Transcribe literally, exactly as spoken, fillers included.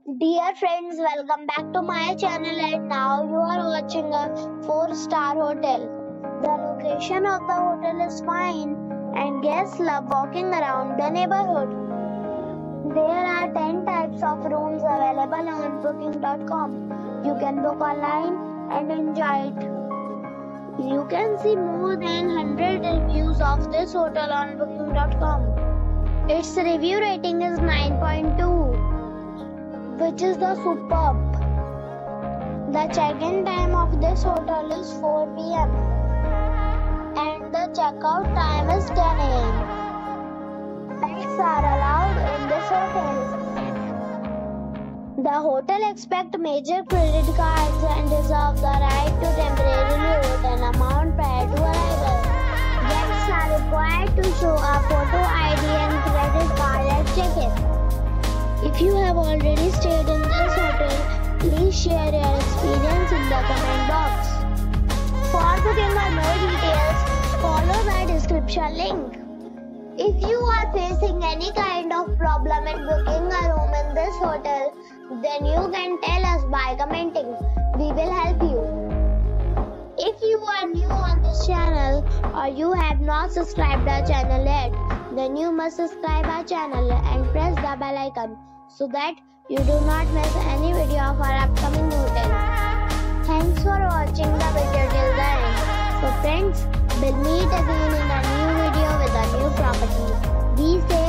Dear friends, welcome back to my channel, and now you are watching a four star hotel. The location of the hotel is fine and guests love walking around the neighborhood. There are ten types of rooms available on booking dot com. You can book online and enjoy it. You can see more than one hundred reviews of this hotel on booking dot com. Its review rating is nine point two, which is the superb. The check-in time of this hotel is four p m and the checkout time is ten a m Pets are allowed in this hotel. The hotel accepts major credit cards and reserves the right to temporarily hold an amount prior to arrival. Guests are required to show a photo I D and credit card at check-in. If you have already stayed in this hotel, please share your experience in the comment box. For booking or more details, follow the description link. If you are facing any kind of problem in booking a room in this hotel, then you can tell us by commenting. We will help you. If you are new on this channel or you have not subscribed our channel yet, then you must subscribe our channel and press the bell icon so that you do not miss any video of our upcoming hotel. Thanks for watching the video till the end. So friends, we'll meet again in a new video with a new property. Be safe.